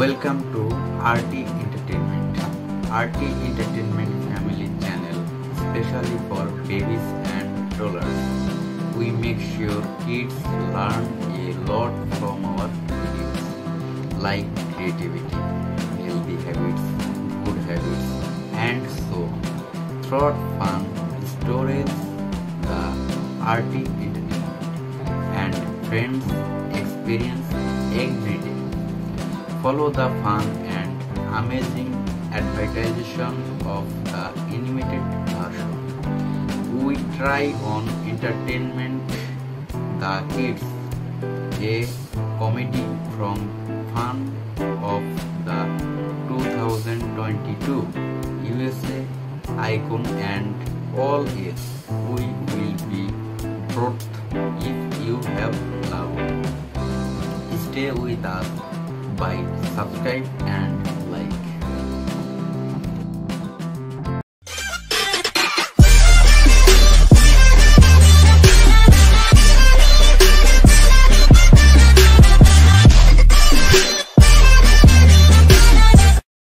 Welcome to RT Entertainment. RT Entertainment family channel, especially for babies and toddlers. We make sure kids learn a lot from our videos, like creativity, healthy habits, good habits, and so on. Through fun stories, the RT Entertainment and friends experience every day. Follow the fun and amazing advertisement of the animated version. We try on entertainment the kids, a comedy from fun of the 2022 USA icon and all is. We will be proud if you have loved. Stay with us by subscribe and